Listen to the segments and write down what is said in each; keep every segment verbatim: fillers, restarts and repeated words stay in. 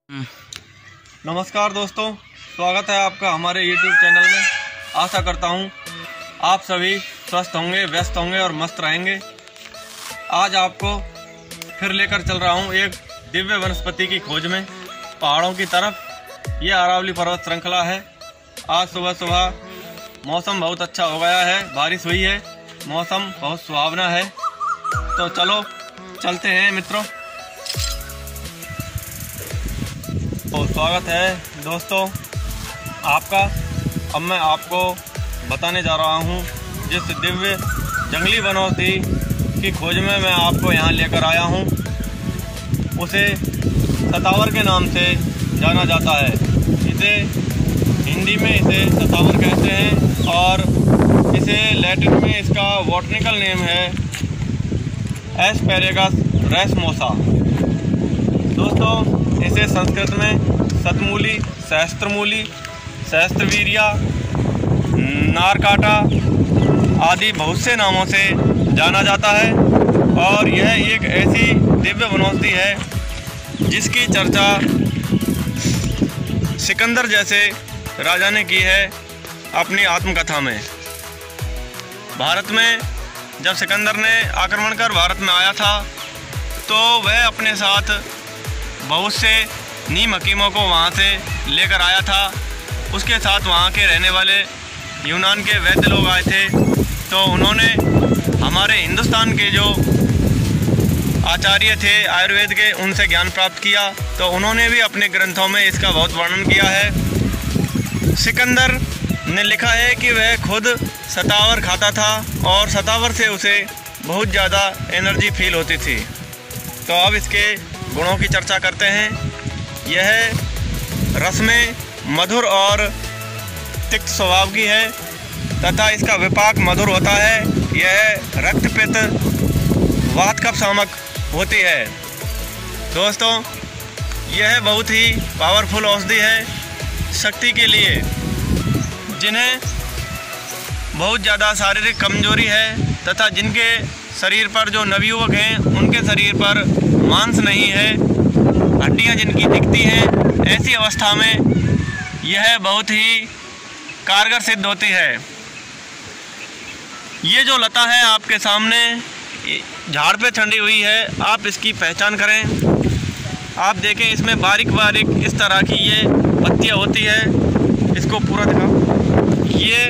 नमस्कार दोस्तों, स्वागत है आपका हमारे यूट्यूब चैनल में। आशा करता हूँ आप सभी स्वस्थ होंगे, व्यस्त होंगे और मस्त रहेंगे। आज आपको फिर लेकर चल रहा हूँ एक दिव्य वनस्पति की खोज में पहाड़ों की तरफ। ये अरावली पर्वत श्रृंखला है। आज सुबह सुबह मौसम बहुत अच्छा हो गया है, बारिश हुई है, मौसम बहुत सुहावना है। तो चलो चलते हैं मित्रों। तो स्वागत है दोस्तों आपका। अब मैं आपको बताने जा रहा हूँ जिस दिव्य जंगली वनौषधि की खोज में मैं आपको यहाँ लेकर आया हूँ, उसे सतावर के नाम से जाना जाता है। इसे हिंदी में इसे सतावर कहते हैं और इसे लैटिन में इसका बॉटनिकल नेम है एस्पेरेगस रेसमोसा। दोस्तों, इसे संस्कृत में शतमूली, सहस्त्रमूली, सहस्त्रवीर्या, नारकाटा आदि बहुत से नामों से जाना जाता है। और यह एक ऐसी दिव्य वनौषधि है जिसकी चर्चा सिकंदर जैसे राजा ने की है अपनी आत्मकथा में। भारत में जब सिकंदर ने आक्रमण कर भारत में आया था तो वह अपने साथ बहुत से नीम हकीमों को वहाँ से लेकर आया था। उसके साथ वहाँ के रहने वाले यूनान के वैद्य लोग आए थे। तो उन्होंने हमारे हिंदुस्तान के जो आचार्य थे आयुर्वेद के, उनसे ज्ञान प्राप्त किया। तो उन्होंने भी अपने ग्रंथों में इसका बहुत वर्णन किया है। सिकंदर ने लिखा है कि वह खुद सतावर खाता था और सतावर से उसे बहुत ज़्यादा एनर्जी फील होती थी। तो अब इसके गुणों की चर्चा करते हैं। यह रस में मधुर और तिक्त स्वभाव की है तथा इसका विपाक मधुर होता है। यह रक्त पित्त वात कफ शामक होती है। दोस्तों, यह बहुत ही पावरफुल औषधि है शक्ति के लिए। जिन्हें बहुत ज़्यादा शारीरिक कमजोरी है तथा जिनके शरीर पर जो नवयुवक हैं उनके शरीर पर मांस नहीं है, हड्डियां जिनकी दिखती हैं, ऐसी अवस्था में यह बहुत ही कारगर सिद्ध होती है। ये जो लता है आपके सामने झाड़ पे छंडी हुई है, आप इसकी पहचान करें। आप देखें इसमें बारीक बारीक इस तरह की ये पत्तियां होती है। इसको पूरा दिखाओ। ये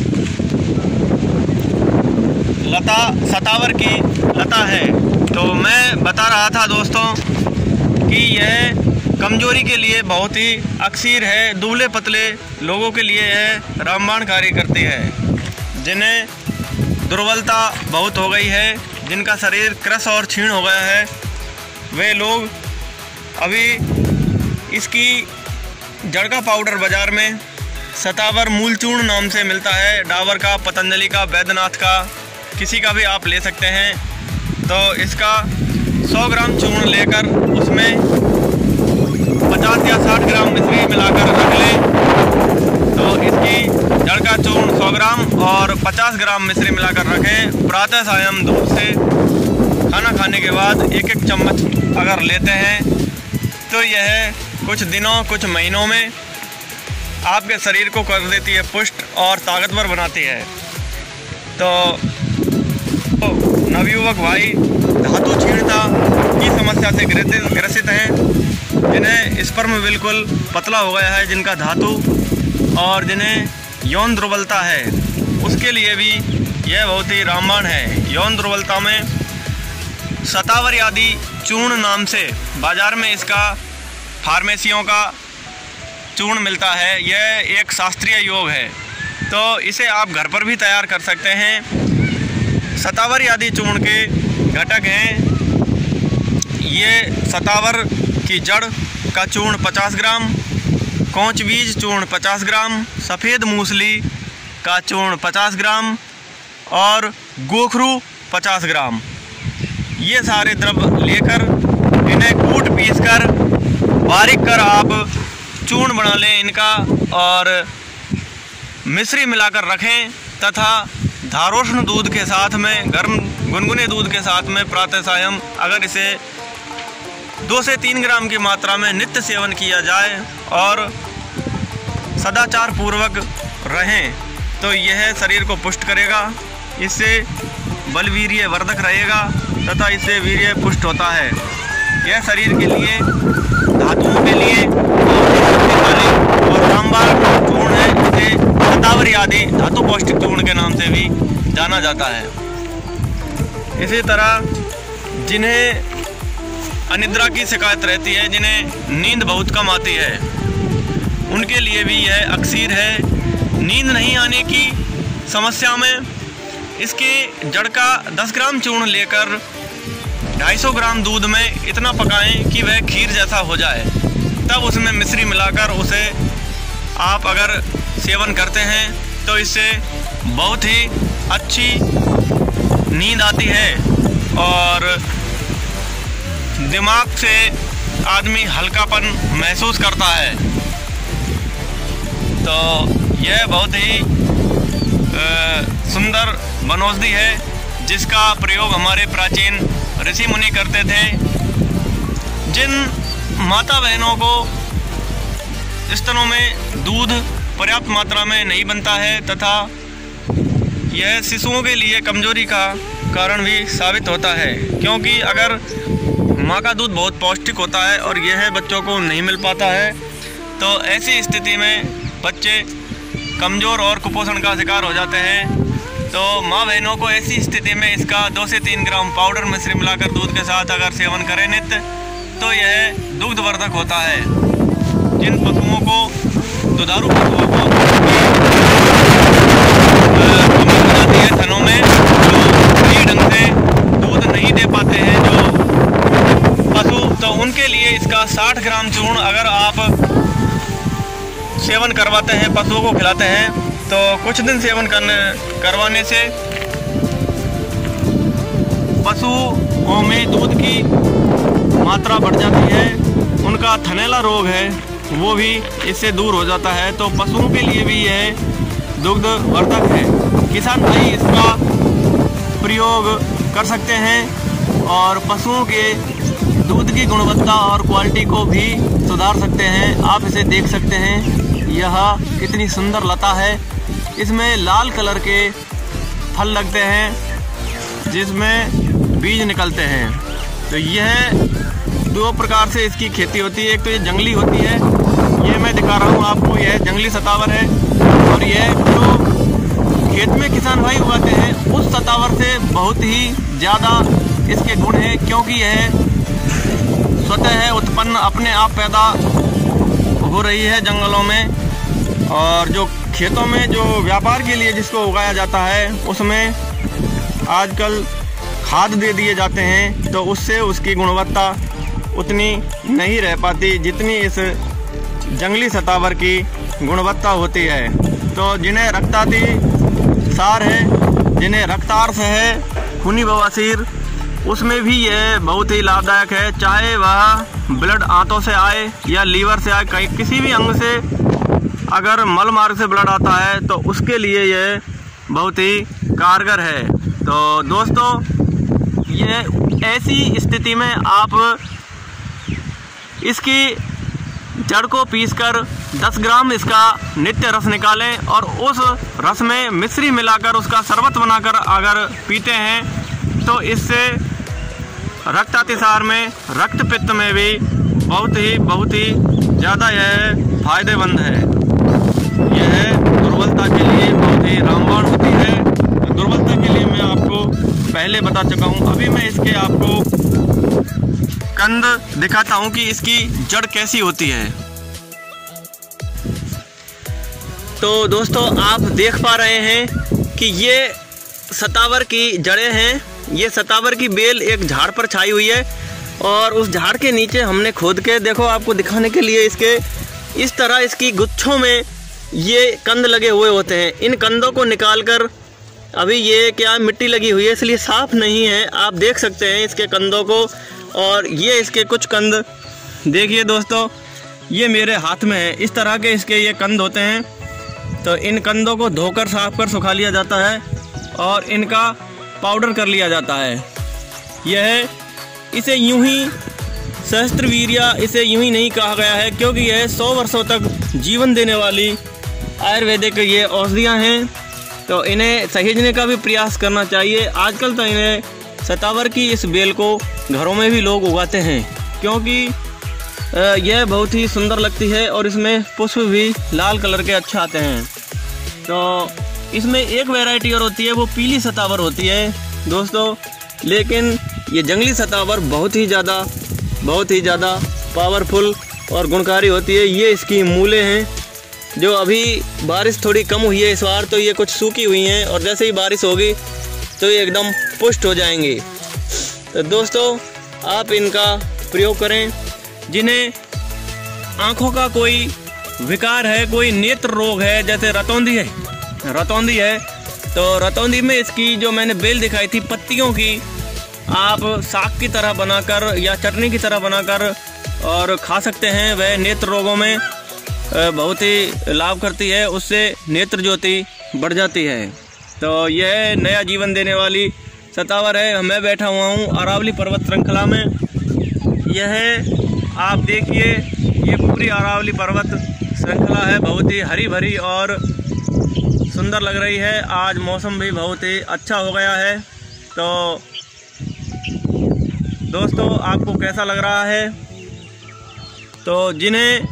लता सतावर की लता है। तो मैं बता रहा था दोस्तों कि यह कमजोरी के लिए बहुत ही अक्सीर है। दुबले पतले लोगों के लिए यह रामबाण कार्य करती है। जिन्हें दुर्बलता बहुत हो गई है, जिनका शरीर क्रस और क्षीण हो गया है, वे लोग अभी इसकी जड़ का पाउडर बाज़ार में सतावर मूल चूर्ण नाम से मिलता है। डाबर का, पतंजलि का, वैद्यनाथ का, किसी का भी आप ले सकते हैं। तो इसका सौ ग्राम चूर्ण लेकर उसमें पचास या साठ ग्राम मिश्री मिलाकर रख लें। तो इसकी जड़ का चूर्ण सौ ग्राम और पचास ग्राम मिश्री मिलाकर रखें। प्रातः सायं दूध से खाना खाने के बाद एक एक चम्मच अगर लेते हैं तो यह कुछ दिनों कुछ महीनों में आपके शरीर को कर देती है पुष्ट और ताकतवर बनाती है। तो नवयुवक भाई धातु क्षीणता की समस्या से ग्रसित हैं, जिन्हें स्पर्म बिल्कुल पतला हो गया है, जिनका धातु, और जिन्हें यौन दुर्बलता है, उसके लिए भी यह बहुत ही रामबाण है। यौन दुर्बलता में सतावर आदि चूर्ण नाम से बाज़ार में इसका फार्मेसियों का चूर्ण मिलता है। यह एक शास्त्रीय योग है, तो इसे आप घर पर भी तैयार कर सकते हैं। सतावर आदि चूर्ण के घटक हैं। ये सतावर की जड़ का चूर्ण पचास ग्राम, कौच बीज चूर्ण पचास ग्राम, सफ़ेद मूसली का चूर्ण पचास ग्राम और गोखरू पचास ग्राम। ये सारे द्रव्य लेकर इन्हें कूट पीस कर बारीक कर आप चूर्ण बना लें इनका और मिश्री मिलाकर रखें तथा धारोष्ण दूध के साथ में, गर्म गुनगुने दूध के साथ में प्रातः सायं अगर इसे दो से तीन ग्राम की मात्रा में नित्य सेवन किया जाए और सदाचार पूर्वक रहें तो यह शरीर को पुष्ट करेगा, इससे बलवीर्य वर्धक रहेगा तथा इससे वीर्य पुष्ट होता है। यह शरीर के लिए, धातुओं के लिए और रामबाण चूर्ण है, जिसे शतावरी आदि धातु पौष्टिक चूर्ण के नाम से भी जाना जाता है। इसी तरह जिन्हें अनिद्रा की शिकायत रहती है, जिन्हें नींद बहुत कम आती है, उनके लिए भी यह अक्सीर है। नींद नहीं आने की समस्या में इसके जड़ का दस ग्राम चूर्ण लेकर दो सौ पचास ग्राम दूध में इतना पकाएं कि वह खीर जैसा हो जाए, तब उसमें मिश्री मिलाकर उसे आप अगर सेवन करते हैं तो इससे बहुत ही अच्छी नींद आती है और दिमाग से आदमी हल्कापन महसूस करता है। तो यह बहुत ही सुंदर वनौषधि है जिसका प्रयोग हमारे प्राचीन ऋषि मुनि करते थे। जिन माता बहनों को स्तनों में दूध पर्याप्त मात्रा में नहीं बनता है तथा यह शिशुओं के लिए कमजोरी का कारण भी साबित होता है, क्योंकि अगर माँ का दूध बहुत पौष्टिक होता है और यह बच्चों को नहीं मिल पाता है तो ऐसी स्थिति में बच्चे कमज़ोर और कुपोषण का शिकार हो जाते हैं। तो माँ बहनों को ऐसी स्थिति में इसका दो से तीन ग्राम पाउडर मिश्री मिलाकर दूध के साथ अगर सेवन करें नित्य तो यह दुग्धवर्धक होता है। जिन पशुओं को, दुधारू पशुओं को कमी हो जाती है थनों में, जो सही ढंग से दूध नहीं दे पाते हैं जो पशु, तो उनके लिए इसका साठ ग्राम चूर्ण अगर आप सेवन करवाते हैं, पशुओं को खिलाते हैं, तो कुछ दिन सेवन करने करवाने से पशुओं में दूध की मात्रा बढ़ जाती है, उनका थनैला रोग है वो भी इससे दूर हो जाता है। तो पशुओं के लिए भी यह दुग्ध वर्धक है। किसान भाई इसका प्रयोग कर सकते हैं और पशुओं के दूध की गुणवत्ता और क्वालिटी को भी सुधार सकते हैं। आप इसे देख सकते हैं, यह कितनी सुंदर लता है। इसमें लाल कलर के फल लगते हैं जिसमें बीज निकलते हैं। तो यह दो प्रकार से इसकी खेती होती है। एक तो ये जंगली होती है, ये मैं दिखा रहा हूँ आपको, यह जंगली सतावर है, और यह जो खेत में किसान भाई उगाते हैं उस सतावर से बहुत ही ज़्यादा इसके गुण हैं, क्योंकि यह स्वतः है उत्पन्न अपने आप पैदा हो रही है जंगलों में। और जो खेतों में जो व्यापार के लिए जिसको उगाया जाता है उसमें आजकल खाद दे दिए जाते हैं, तो उससे उसकी गुणवत्ता उतनी नहीं रह पाती जितनी इस जंगली सतावर की गुणवत्ता होती है। तो जिन्हें रक्ताति सार है, जिन्हें रक्तार्थ है, खूनी बवासीर, उसमें भी यह बहुत ही लाभदायक है। चाहे वह ब्लड आंतों से आए या लीवर से आए, कहीं किसी भी अंग से अगर मल मार्ग से ब्लड आता है तो उसके लिए यह बहुत ही कारगर है। तो दोस्तों, ये ऐसी स्थिति में आप इसकी जड़ को पीसकर दस ग्राम इसका नित्य रस निकालें और उस रस में मिश्री मिलाकर उसका शरबत बनाकर अगर पीते हैं तो इससे रक्त अतिसार में, रक्त पित्त में भी बहुत ही बहुत ही ज़्यादा यह फायदेमंद है। यह दुर्बलता के लिए बहुत ही रामबाण होती है। तो दुर्बलता के लिए मैं आपको पहले बता चुका हूँ। अभी मैं इसके आपको कंद दिखाता हूँ कि इसकी जड़ कैसी होती है। तो दोस्तों, आप देख पा रहे हैं कि ये सतावर की जड़ें हैं। ये सतावर की बेल एक झाड़ पर छाई हुई है और उस झाड़ के नीचे हमने खोद के, देखो आपको दिखाने के लिए, इसके इस तरह इसकी गुच्छों में ये कंद लगे हुए होते हैं। इन कंदों को निकालकर, अभी ये क्या मिट्टी लगी हुई है इसलिए साफ नहीं है, आप देख सकते हैं इसके कंदों को। और ये इसके कुछ कंद देखिए दोस्तों, ये मेरे हाथ में है। इस तरह के इसके ये कंद होते हैं। तो इन कंदों को धोकर साफ कर सुखा लिया जाता है और इनका पाउडर कर लिया जाता है। यह इसे यूं ही सहस्त्रवीर्या इसे यूं ही नहीं कहा गया है, क्योंकि यह सौ वर्षों तक जीवन देने वाली आयुर्वेदिक ये औषधियाँ हैं। तो इन्हें सहेजने का भी प्रयास करना चाहिए। आजकल तो इन्हें सतावर की इस बेल को घरों में भी लोग उगाते हैं, क्योंकि यह बहुत ही सुंदर लगती है और इसमें पुष्प भी लाल कलर के अच्छे आते हैं। तो इसमें एक वैरायटी और होती है, वो पीली सतावर होती है दोस्तों। लेकिन ये जंगली सतावर बहुत ही ज़्यादा बहुत ही ज़्यादा पावरफुल और गुणकारी होती है। ये इसकी मूलें हैं, जो अभी बारिश थोड़ी कम हुई है इस बार, तो ये कुछ सूखी हुई हैं और जैसे ही बारिश होगी तो ये एकदम पुष्ट हो जाएंगी। तो दोस्तों आप इनका प्रयोग करें। जिन्हें आँखों का कोई विकार है, कोई नेत्र रोग है, जैसे रतौंधी है रतौंधी है तो रतौंधी में इसकी जो मैंने बेल दिखाई थी पत्तियों की, आप साग की तरह बनाकर या चटनी की तरह बनाकर और खा सकते हैं। वह नेत्र रोगों में बहुत ही लाभ करती है, उससे नेत्र ज्योति बढ़ जाती है। तो यह नया जीवन देने वाली सतावर है। मैं बैठा हुआ हूँ अरावली पर्वत श्रृंखला में। यह आप देखिए, ये पूरी अरावली पर्वत श्रृंखला है, बहुत ही हरी भरी और सुंदर लग रही है। आज मौसम भी बहुत ही अच्छा हो गया है। तो दोस्तों आपको कैसा लग रहा है? तो जिन्हें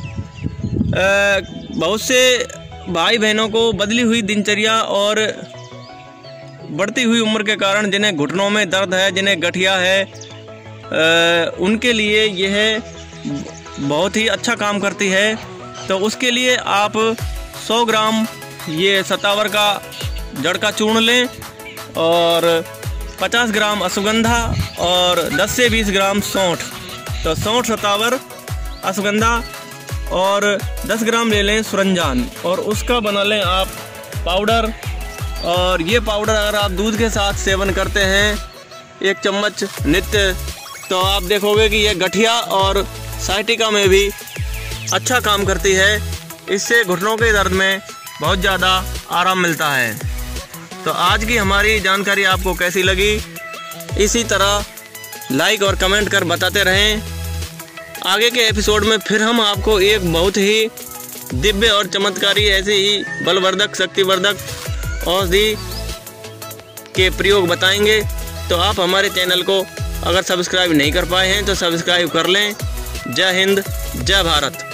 बहुत से भाई बहनों को बदली हुई दिनचर्या और बढ़ती हुई उम्र के कारण जिन्हें घुटनों में दर्द है, जिन्हें गठिया है, आ, उनके लिए यह बहुत ही अच्छा काम करती है। तो उसके लिए आप सौ ग्राम ये सतावर का जड़ का चूर्ण लें और पचास ग्राम अश्वगंधा और दस से बीस ग्राम सौंठ। तो सौंठ, सतावर, अश्वगंधा और दस ग्राम ले लें सुरंजान और उसका बना लें आप पाउडर। और ये पाउडर अगर आप दूध के साथ सेवन करते हैं एक चम्मच नित्य, तो आप देखोगे कि ये गठिया और साइटिका में भी अच्छा काम करती है। इससे घुटनों के दर्द में बहुत ज़्यादा आराम मिलता है। तो आज की हमारी जानकारी आपको कैसी लगी? इसी तरह लाइक और कमेंट कर बताते रहें। आगे के एपिसोड में फिर हम आपको एक बहुत ही दिव्य और चमत्कारी ऐसे ही बलवर्धक, शक्तिवर्धक औषधि के प्रयोग बताएंगे। तो आप हमारे चैनल को अगर सब्सक्राइब नहीं कर पाए हैं तो सब्सक्राइब कर लें। जय हिंद, जय भारत।